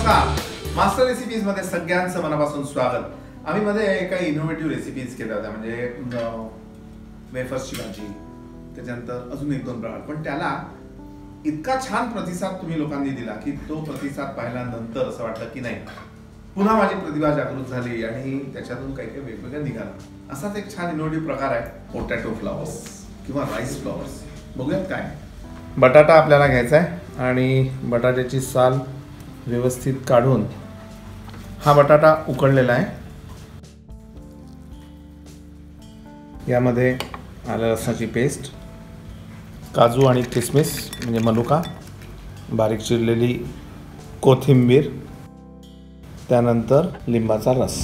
नमस्कार, master recipes मध्ये सगळ्यांचं मनापासून स्वागत। आम्ही मध्ये काही इनोव्हेटिव्ह रेसिपीज केल्या होत्या, म्हणजे वेफर्सची भाजी, त्याच्यानंतर अजून एक दोन प्रकार, पण त्याला इतका छान प्रतिसाद तुम्ही लोकांनी दिला की तो प्रतिसाद पाहिल्यानंतर असं वाटलं की नाही, पुन्हा माझी प्रतिभा जागृत झाली आणि त्याच्यातून काही काही वेगवेगळं निघालं। असाच एक छान इनोव्हेटिव्ह प्रकार आहे पोटॅटो फ्लॉवर्स किंवा राईस फ्लॉवर्स। बघूयात काय। बटाटा आपल्याला घ्यायचा आहे आणि बटाट्याची साल व्यवस्थित काढून हा बटाटा उकडलेला आहे। यामध्ये आलं लसणाची पेस्ट, काजू आणि किसमिस म्हणजे मनुका, बारीक चिरलेली कोथिंबीर, त्यानंतर लिंबाचा रस,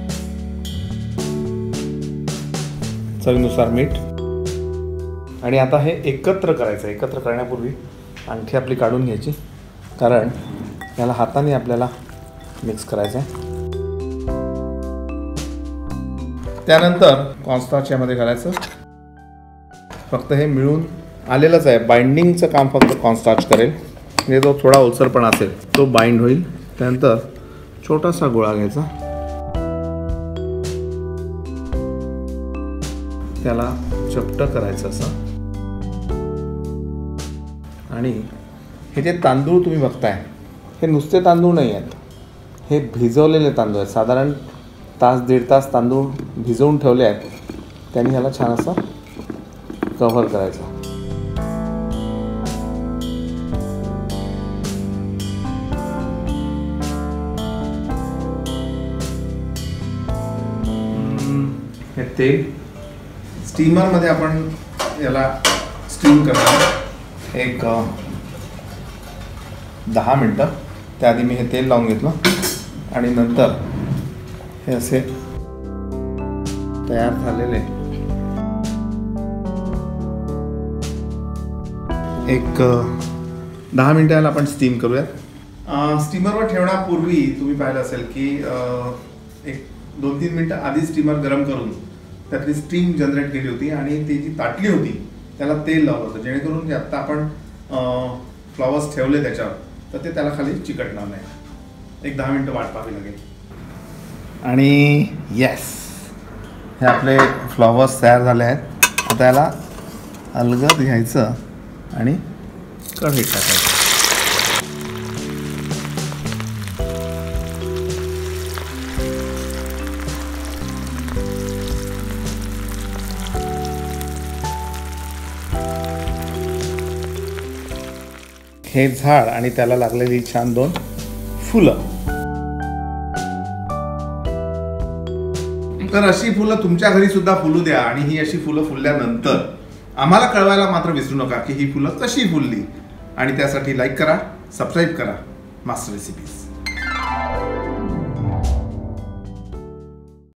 चवीनुसार मीठ। आणि आता हे एकत्र करायचं। एकत्र करण्यापूर्वी अंगठी आपली काढून घ्यायची, कारण याला हाताने आपल्याला मिक्स करायचं आहे। त्यानंतर कॉर्नस्टार्च यामध्ये घालायचं। फक्त हे मिळून आलेलंच आहे, बाइंडिंगचं काम फक्त कॉर्नस्टार्च करेल, म्हणजे जो थोडा ओलसरपणा असेल तो बाइंड होईल। त्यानंतर छोटासा गोळा घ्यायचा, त्याला चपटं करायचं असं। आणि हे जे तांदूळ तुम्ही बघताय हे नुसते तांदूळ नाही आहेत, हे भिजवलेले तांदूळ आहेत। साधारण तास दीड तास तांदूळ भिजवून ठेवले आहेत, त्यांनी ह्याला छान असं कव्हर करायचं। हे तेल स्टीमरमध्ये आपण याला स्टीम करणार एक 10 मिनटं। त्याआधी मी हे तेल लावून घेतलं आणि नंतर हे असे तयार झालेले एक 10 मिनटं याला आपण स्टीम करूयात। स्टीमरवर ठेवण्यापूर्वी तुम्ही पाहिलं असेल की एक 2-3 मिनटं आधी स्टीमर गरम करून त्यातली स्टीम जनरेट केली होती आणि ती जी ताटली होती त्याला तेल लावलं होतं, जेणेकरून जे आत्ता आपण फ्लॉवर्स ठेवले त्याच्यावर तर ते त्याला खाली चिकटणार नाही। एक 10 मिनटं वाट पाहावी लागेल। आणि येस, हे आपले फ्लॉवर्स तयार झाले आहेत। आता याला अलगद घ्यायचं आणि कढईत टाकायचं। हे झाड आणि त्याला लागलेली छान 2 फुलं। तर अशी फुलं तुमच्या घरी सुद्धा फुलू द्या आणि ही अशी फुलं फुलल्यानंतर आम्हाला कळवायला मात्र विसरू नका की ही फुलं कशी फुलली। आणि त्यासाठी लाईक करा, सबस्क्राईब करा मास्टर रेसिपीज।